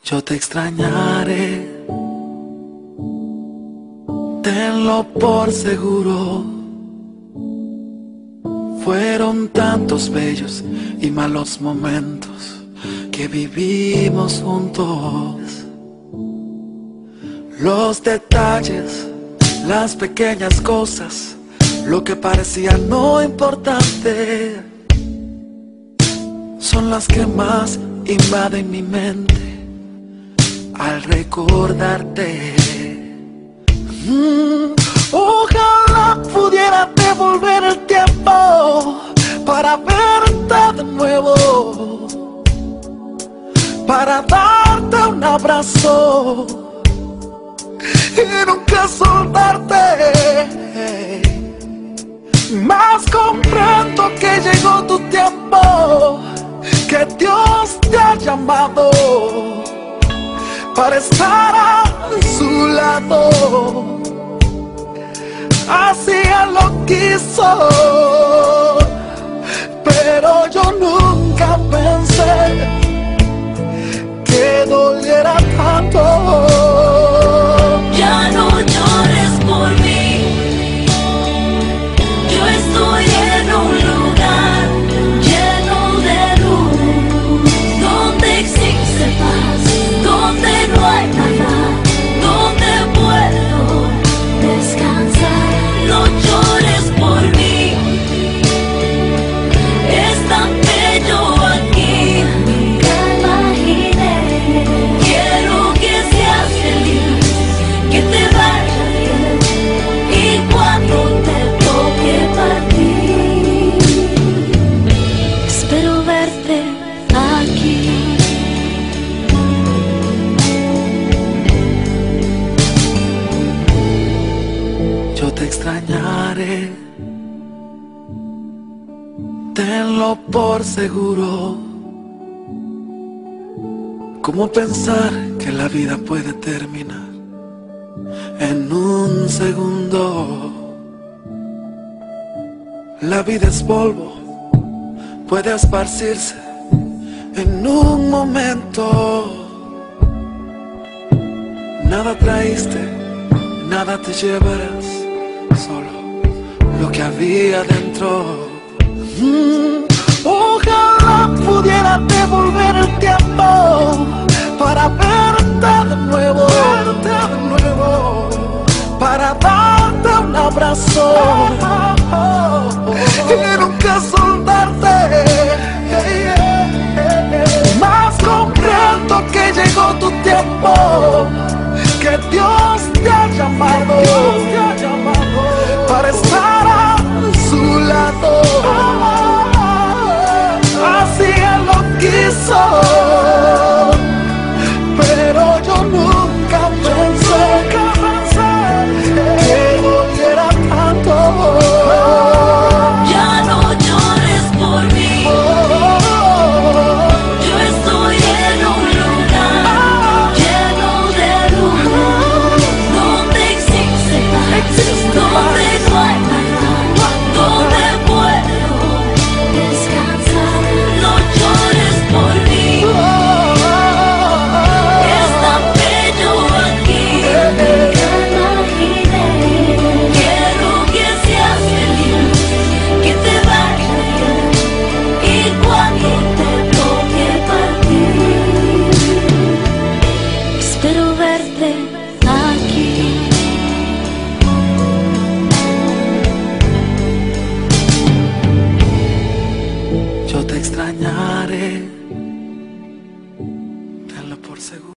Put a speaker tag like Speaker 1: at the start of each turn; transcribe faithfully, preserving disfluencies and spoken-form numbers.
Speaker 1: Yo te extrañaré, tenlo por seguro. Fueron tantos bellos y malos momentos que vivimos juntos. Los detalles, las pequeñas cosas, lo que parecía no importante, son las que más invaden mi mente al recordarte. mm, Ojalá pudiera devolver el tiempo para verte de nuevo, para darte un abrazo y nunca soltarte. Mas comprendo que llegó tu tiempo, que Dios te ha llamado para estar a su lado. Así Él lo quiso, pero yo nunca pensé que doliera tanto.
Speaker 2: Ya no llores por mí, yo estoy en un lugar lleno de luz, donde existe paz, donde no hay nada, donde puedo descansar. No llores por mí, es tan bello aquí, nunca imaginé. Quiero que seas feliz, que te vaya bien, y cuando te toque partir, espero verte aquí.
Speaker 1: Yo te extrañaré, tenlo por seguro. ¿Cómo pensar que la vida puede terminar en un segundo? La vida es polvo, puede esparcirse en un momento. Nada traíste, nada te llevarás, solo lo que había dentro. Mm, Ojalá pudiera devolver el tiempo para verte de nuevo, verte de nuevo, para darte un abrazo y nunca soltarte. Mas comprendo que llegó tu tiempo, que Dios te ha llamado, para estar a su lado. Así Él lo quiso, pero yo nunca pensé que doliera tanto.
Speaker 2: Ya no llores por mí, yo estoy en un lugar lleno de luz, donde existe paz, donde no hay nada, donde puedo descansar. No llores por mí, es tan bello aquí, nunca imaginé. Quiero que seas feliz, que te vaya bien, y cuando te toque partir, espero verte aquí.
Speaker 1: Yo te extrañaré, tenlo por seguro.